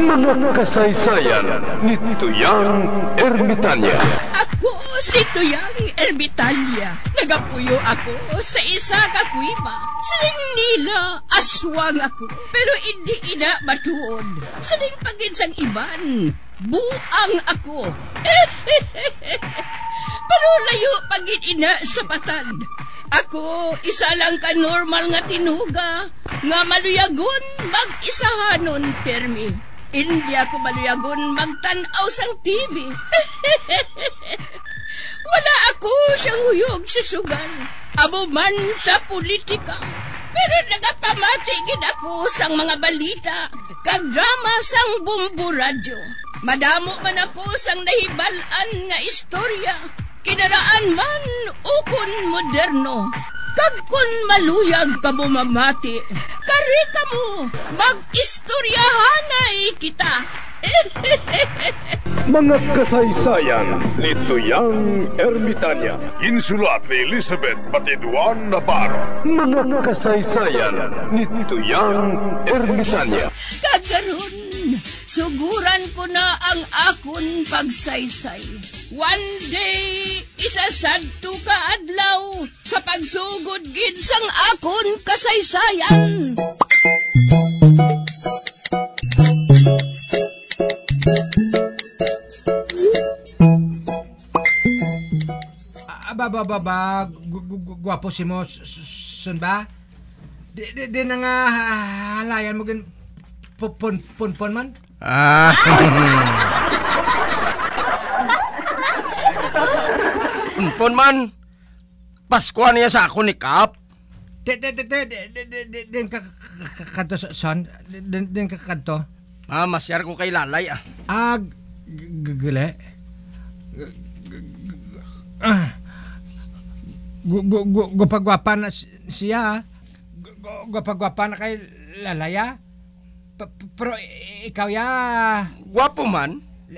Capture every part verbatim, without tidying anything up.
Mga kasaysayan ni Tuyang Ermitanya. Ako si Tuyang Ermitanya. Nagapuyo ako sa isa ka kuiba. Siling nila, aswang ako. Pero hindi ina matuod. Siling paginsang iban, buang ako. Pero layo pagin ina sa patad. Ako, isa lang ka normal nga tinuga, nga maluyagon mag-isahanon permi. Hindi ako maluyagon magtanaw sang T V. Wala ako siyang huyog sa sugal, abo man sa politika. Pero nagapamatigid ako sang mga balita, kag drama sang Bumbu Radyo. Madamo man ako sang nahibalan nga istorya, kinaraan man ukon moderno. Kag kun maluyag ka mo mamati, kari ka mo, mag-istoryahanay kita. Mga kasaysayan ni Tuyang Ermitanya. Insulat ni Elizabeth Batiduan Navarro. Mga kasaysayan ni Tuyang Ermitanya. Kagaron, suguran ko na ang akon pagsaysay. One day, isasadto ka adlaw sa pagsugod gid sang akon kasaysayan. Aba, ba, ba, ba, gwapo si mo, sun ba? Di, di, di na nga halayan mo gan pun, pun, pun man? Ah, pun man, Pasko niya sa ako ni Kap. Di, di, di, di, di, di, di, di, din ka kanto, son? Din, din ka kanto? Ah, masyar ko kay Lalay ah. Ah, gagale? Ah, gupagwapa na siya. Gupagwapa na kay Lalaya. Pero ikaw ya... Gwapo man?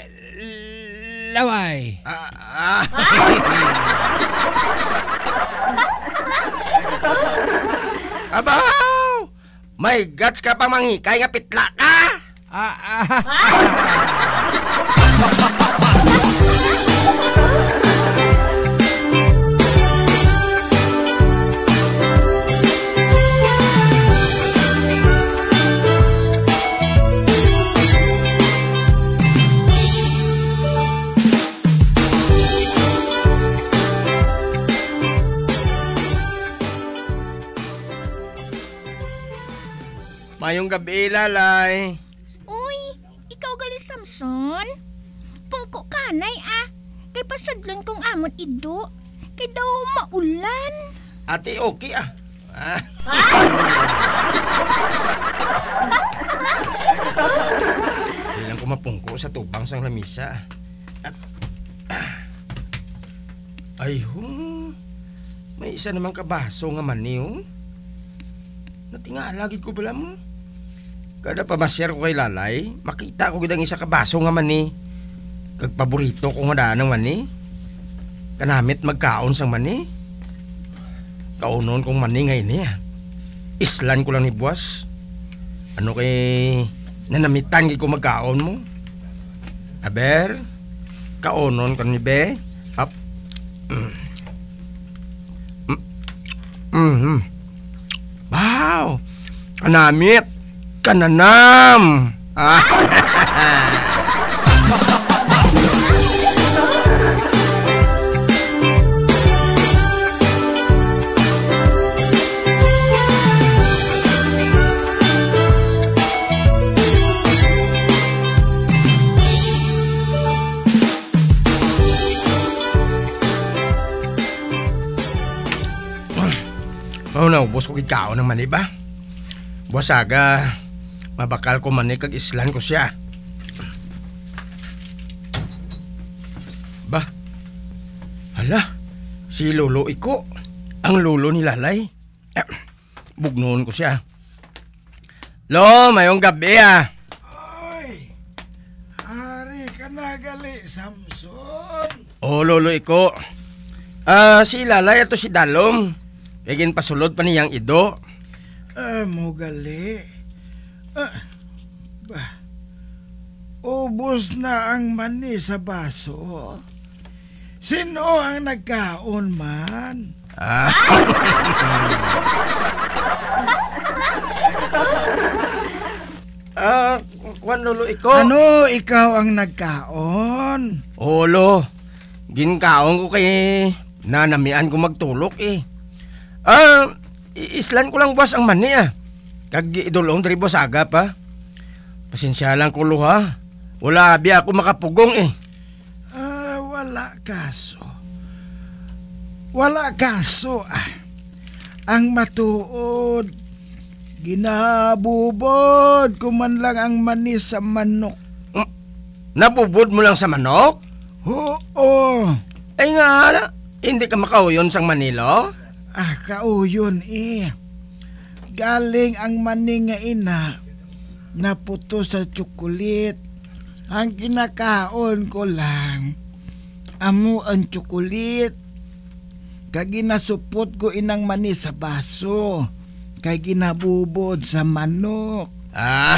Laway. Ah, ah. Abaw! May guts ka pa manghikay nga pitla ka! Ah, ah. Mayong gabi, Lalay. Uy, ikaw gali Samson? Pungko kanay ah. Kay pasadlon kong amon ido. Kay daw maulan. Ate, okay ah. Ah. Hindi lang ko mapungko sa tubang sang lamisa. At, ah. Ay, hum. May isa namang kabaso nga maniw. Natingala gid ko bala mo. Kada pamasyar ko kay Lalay, makita ko gid ang isa ka baso nga man ni. Kag paborito ko nga daanang man ni. Kanamit magkaon sang man ni. Kaunon kong man ni ngayon niya. Islan ko lang ni buwas. Ano kay nanamitan gid ko magkaon mo. Aber, kaunon ko ni be. Up. Mm. Mm-hmm. Wow! Kanamit! Kananam! Ah! Oh no, boss ko kikao ng mani ba? Boss aga, mabakal ko mani kag islan ko siya. Ba? Hala, si Lolo Iko, ang lolo ni Lalay. Eh, bugnoon ko siya. Lo, mayong gabi ah. Hoy, hari ka na gali, Samson. Oh, Lolo Iko. Ah, uh, si Lalay ato si Dalom. Kagin pasulod pa niyang ido. Ah, mo gali. Ah, ba, ubos na ang mani sa baso. Sino ang nagkaon man? Ah. Ah, kwan lolo iko. Ano, ikaw ang nagkaon? Olo, ginkaon ko kay nanamian ko magtulok eh. Ah, islan ko lang buwas ang mani ah. Kag idulong diri boss agap ha. Pasensya lang ko lo ha. Wala biya ako makapugong eh. Ah, wala kaso. Wala kaso ah. Ang matuod, ginabubod ko man lang ang mani sa manok. Hmm? Nabubod mo lang sa manok? Oo. Ay nga, hindi ka makauyon sang Manilo? Ah, kauyon eh. Galing ang mani nga ina, naputo sa tsukulit. Ang kinakaon ko lang, amo ang tsukulit. Kag ginasupot ko inang mani sa baso. Kay ginabubod sa manok. Ah.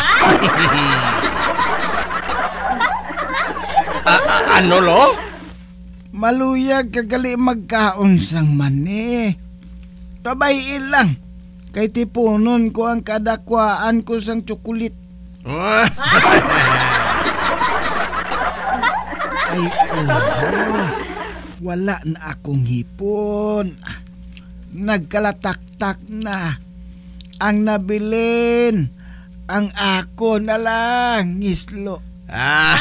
A- a- ano lo? Maluyag kagali magkaon sang mani. Tabay ilang. Kay tipunon ko ang kadakwaan ko sang tsukulit. Ay, oh, wala na akong hipon. Nagkalataktak na. Ang nabilin, ang ako na lang, ngislo. Ah.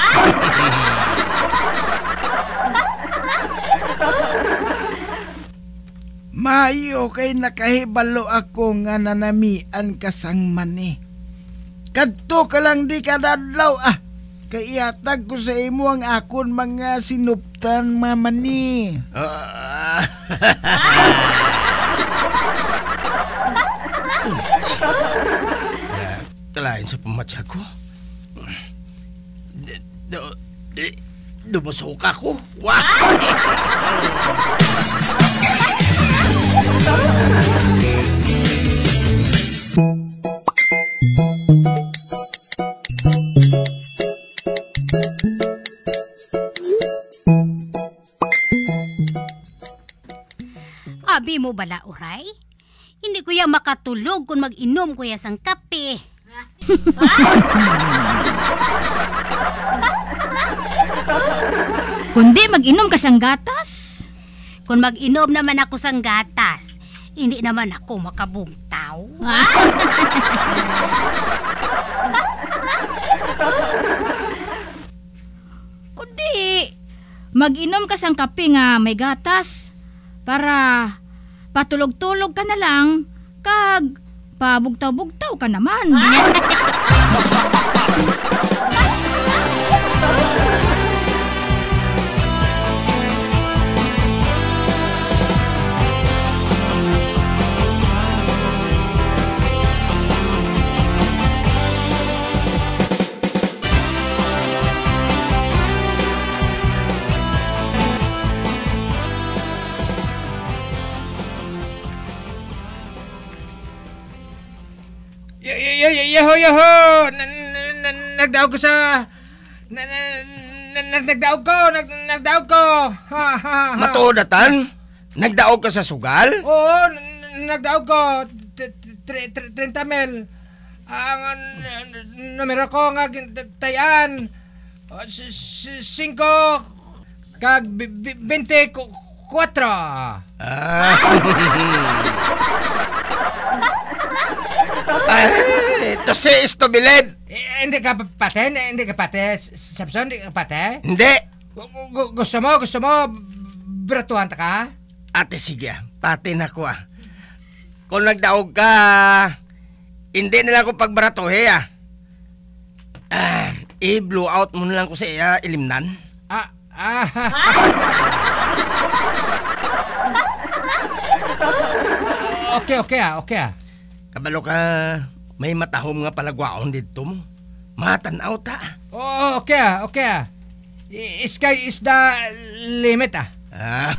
Mayo kay nakahibalo ako nga nanamian ka sang mani. Kadto ka lang di kadadlaw ah. Kay ihatag ko sa imo ang akon mga sinuptan mamani. Ah. Kalain sa pamatya ko. Dumusok ako. Wah! Abi mo bala, uray? Hindi ko ya makatulog kung mag-inom ko ya sang kape. Kundi mag-inom ka sang gatas. Kung mag-inom naman ako sang gatas, hindi naman ako makabungtaw. Kundi, mag-inom ka sang kape nga may gatas para patulog-tulog ka na lang kag pabugtaw-bugtaw ka naman. Yaho, yaho! Nagdaog ko sa... Nagdaog ko! Nagdaog ko! Matuodatan? Nagdaog ka sa sugal? Oo, nagdaog ko. thirty mil. Ang numero ko nga tayan. Cinco kag twenty-four. Ah. Ay, ito si Istobiled. Eh, hindi ka pate? Hindi ka pate? Samson, hindi ka pate? Hindi. Gu- gusto mo, gusto mo, bratuhan ta ka? Ate, sige, pati na ko ah. Kung nagdaog ka, hindi nila ako pagbaratuhe ah. Ah, i-blow out mo na lang ko sa iya, ilimnan. Ah, ah. Okay, okay ah, okay ah. Kabalo ka, may matahom nga palagwaon dito mo. Matanaw ta. Oh, okay ah, okay ah. I- Sky is the limit ah. Ah.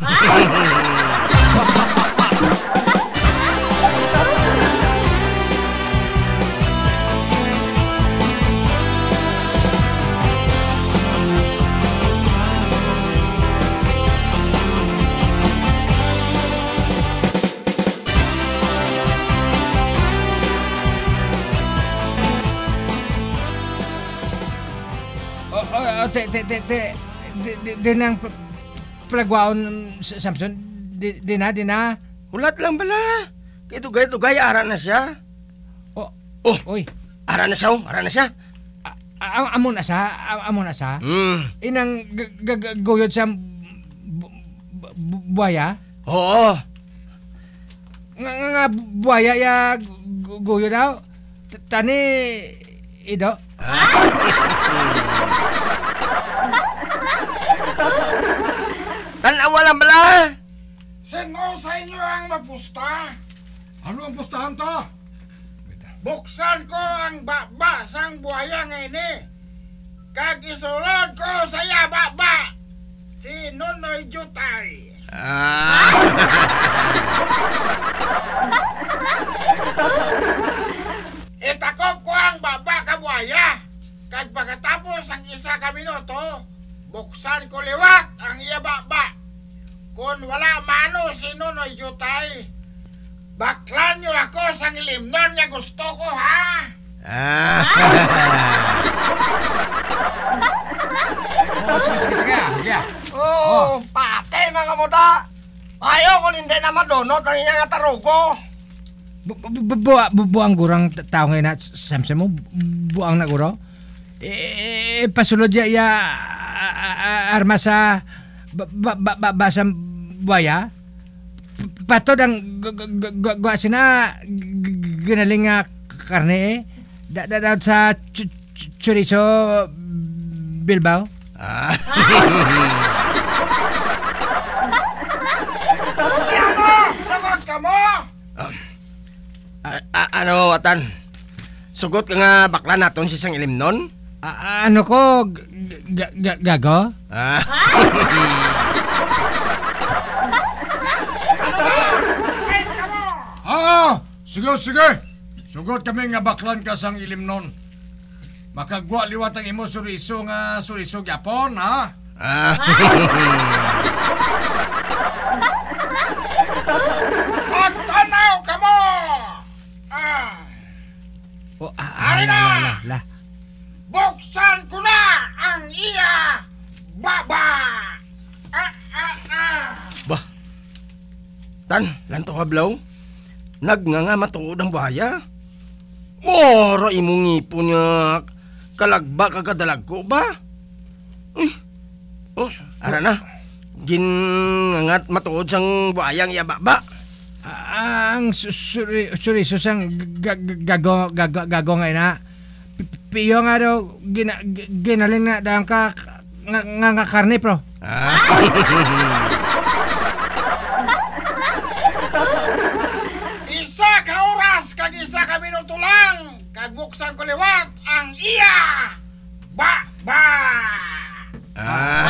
oh, te, te, te, te, di- di- di nang pl- plagwaon, S- Samson, di, di na, di na. Ulat lang bala. Kay dugay-dugay, ara na siya. Oh, Oh, oy, ara na siya, oh. Ara na siya. a- a- amo na sa, a- amo na sa. Hmm. Inang g- g- g- guyod sa bu- bu- bu- buhaya. Oo. Nga nga nga buhaya ya gu- guyod daw. T- Tani, ido. Tanawa lang bala. Sino sa inyo ang mapusta? Ano ang pustahan to? Buksan ko ang baba sang buhaya nga ini. Kag isulod ko sa iya baba. Si Nonoy Jutay. Ah. Itakop ko ang baba ka buhaya. Kag pagkatapos ang isa ka minuto, buksan ko liwat ang iya baba. Kung wala mano si Nonoy Jutay, baklan nyo ako sa ilimnon nga gusto ko, ha? Ah. Oh, sige, sige, sige. Sige. Oh, patay mga muda. Ayaw ko hindi na madunot ang iyang atarugo. Bu- bu- bu- bu- bu- buang gurang t- tao ngayon na Samson mo, buang na guro. Eh, pasulod ya, ya a- a- a- arma sa ba, ba, ba, ba, basang buhaya. P- Patod ang g- g- g- g- gwa sina g- g- ginaling nga karne eh. Da, da, da, sa ch- ch- chorizo Bilbao. Ah. Ano? Sagot ka mo? A- a- ano, Watan? Sugot ka nga bakla naton si sang ilimnon? A- ano ko, g- g- g- gago? Ah. Send ka mo? Ah, sige, sige. Sugot kami nga baklan ka sang ilimnon. Makagwa liwat ang imo suriso nga suriso gyapon, ha? Ah. Magtanaw ka mo! Ah, Oh, ah, ah, Ari la, na! la, la, la. buksan ko na ang iya baba! Ah, ah, ah! Bah. Tan, lanto ka blaw? Nagnanga matuod ang buhaya? Oro imong ngipon niya kalagba kagadalag ko ba? Eh. Oh, ara na. Ginangat matuod sang buhayang iyababa. Ah, ang su- suri suriso sang ga- ga- gago gago gago nga ina. P- Piyo nga daw gina, g- ginaling na dang ka nga, nga, nga karne pro. Ah. Isa ka oras kag isa ka minuto lang kag buksan ko liwat ang iya baba! Ah.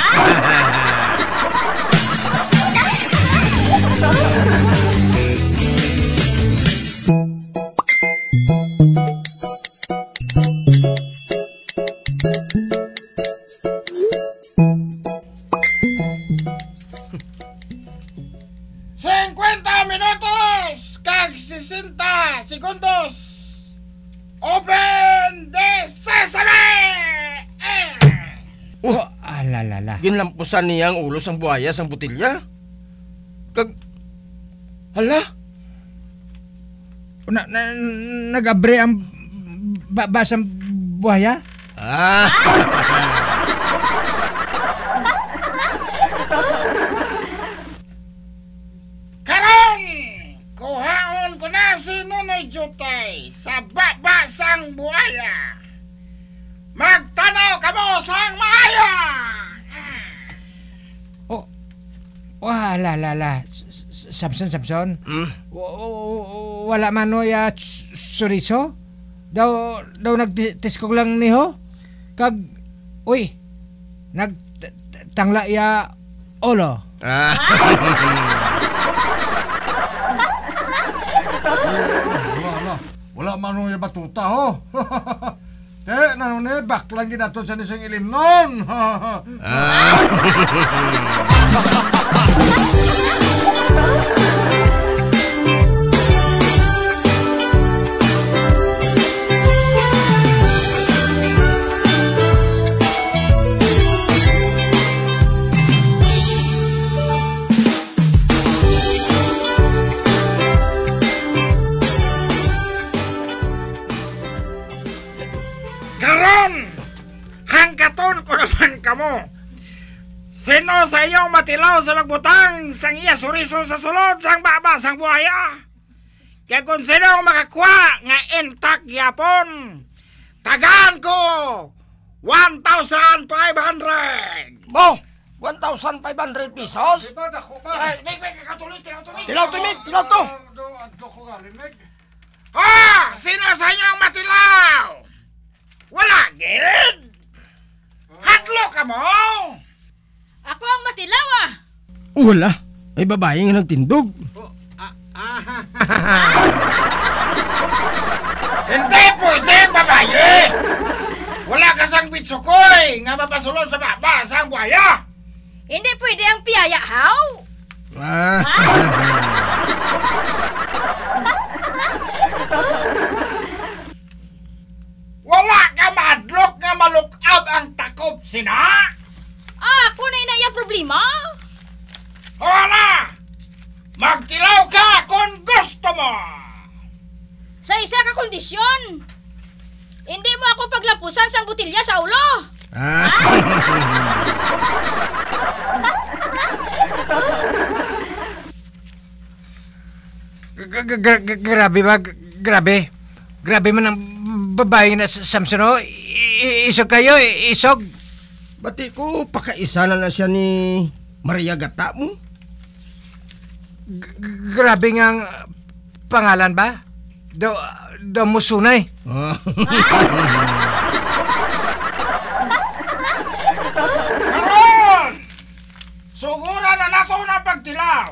fifty minutos kag sesenta segundos. Open the sesame! Eh! Oh, alalala. Ginlampusan niya ang ulo sang buhaya sang butilya. Kag... Hala? Na, na, nag-abre ang ba- basang buhaya? Ah. Karon! Kuhaon ko na si Nonoy Jutay sa baba sang buhaya. Magtanaw ka mo sang maayo! Oh, wah, alalala. S- S- Samson, Samson. Mm. W- w- wala man no ya s- suriso? Daw, daw nagtiskog lang niho? Kag, uy, nagtangla ya olo. Ah. Wala, wala. Wala man yung batuta, ho. Te, nanone, baklan ginaton sa nisang ilimnon. buhaton ko naman kamo. Sino sa inyong matilaw sa magbutang sang iya suriso sa sulod sang baba sang buhaya? Kaya kung sino makakuha nga intak yapon, tagaan ko one thousand five hundred. Mo, one thousand five hundred pesos? Diba, dako ba? Ay, may may kakatuloy, tilaw to, Mig. Tilaw to, Mig, tilaw to. Ando ko galing, Meg. Ha! Sino sa inyong matilaw? Wala, gid? Hadlo ka mo? Ako ang matilaw ah. Wala. May babae nga nagtindog. Hindi pwede, babae! Wala ka sang bitsukoy nga mapasulod sa baba sang buhaya! Hindi pwede ang piyaya, how? Ah. Wala ka madlok nga malukab ang takop, sina? Ah, ako na inaya problema. Wala! Magtilaw ka kung gusto mo! Sa isa ka kondisyon. Hindi mo ako paglapusan sang butilya sa ulo. Ah. G- g- g- Grabe ba? G- Grabe. Grabe man ang babae na sa- Samson, oh. I- i- Isog kayo, i- isog. Bati ko, pakaisa na na siya ni Maria Gata mo. G- g- Grabe nga ang pangalan ba? Do, do musunay. Ah. Karon! Sugura na nato na pagtilaw.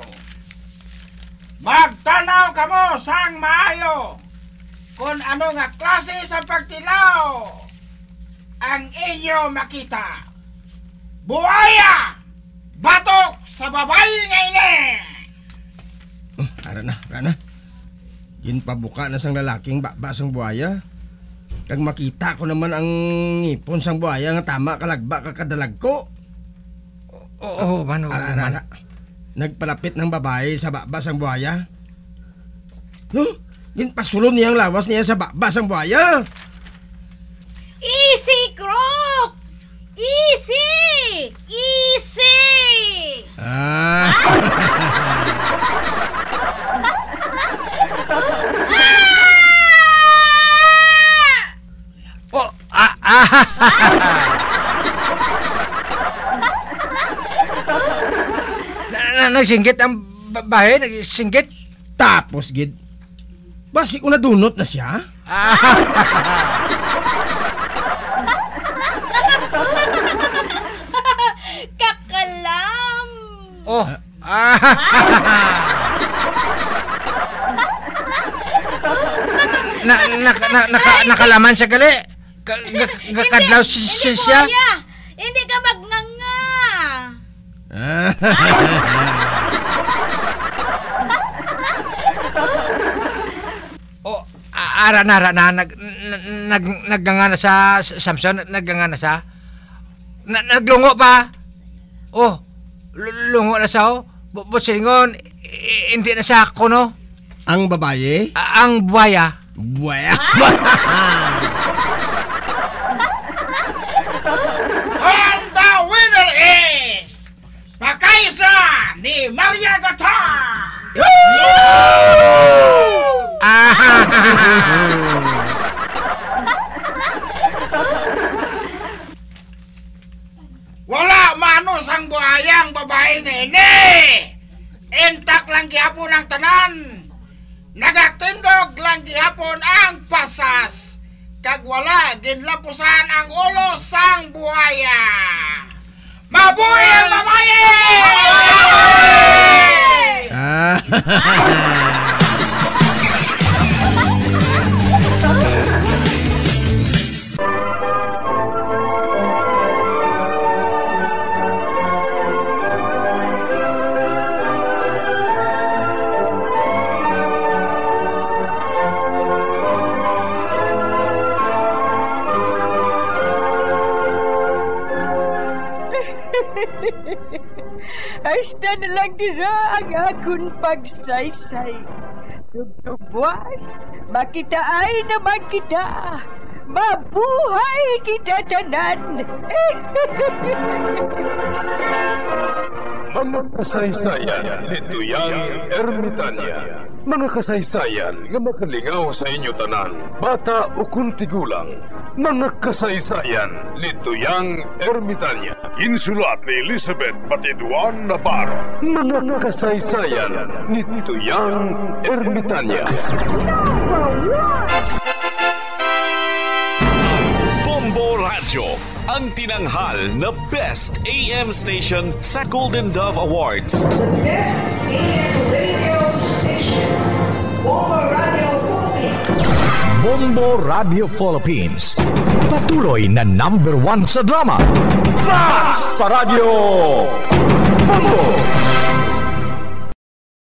Magtanaw ka mo sang maayo kung ano nga klase sa pagtilaw ang inyo makita. Buhaya! Batok sa babae nga ini! Oh, ara na, ara na. Ginpabuka na sang lalaking baba sang buhaya. Kag makita ko naman ang ngipon sang buhaya nga tama kalagba kakadalag ko. Oo, man, oo, Ara, ara, man. ara. Nagpalapit ng babae sa baba sang buhaya. No? Ginpasulon niyang lawas niya sa baba sang buhaya. Easy, Crook! Easy! Easy! Ah. Oh, ah, ah. na, na, nagsinggit ang babae, nagsinggit. Tapos gid. Basi ko nadunot na siya. Kakalam! Oh, ah. na, na, na, naka, nakalaman siya gali. Ka- ga- Gakadlaw si si- siya. Hindi, Kuya! Hindi ka magnganga! Oh, a- ara na, ara na, nag, nag, nagganga na sa Samson, nagganga na sa, na, naglungo pa. Oh, l- lungo na sa, oh. Bu- Butsingon, i- hindi na sa ako, no? Ang babae? A- ang buhaya. Buhaya. And the winner is Pakaisa ni Maria Gata! Wala manos ang buhayang babae nga ini! Intak lang gihapon ang tanan! Nagatindog lang gihapon ang pasas! Kag wala ginlapusan ang ulo sang buhaya! Mabuhay ang babae! Ah. Hasta na lang dira ang akong pagsaysay. Tugtugwas, makita ay naman kita. mabuhay kita tanan. Mga kasaysayan ni Tuyang Ermitanya. Mga kasaysayan nga makalingaw sa inyo tanan, bata o kuntigulang. Mga kasaysayan ni Tuyang Ermitanya. Insulat ni Elizabeth Batiduan Navarro. Mga kasaysayan ni Tuyang Ermitanya. Bombo Radio, ang tinanghal na Best A M Station sa Golden Dove Awards. Best A M Radio Station, Bombo Radio Philippines. Bombo Radio Philippines, patuloy na number one sa drama. Basta Radio Bombo!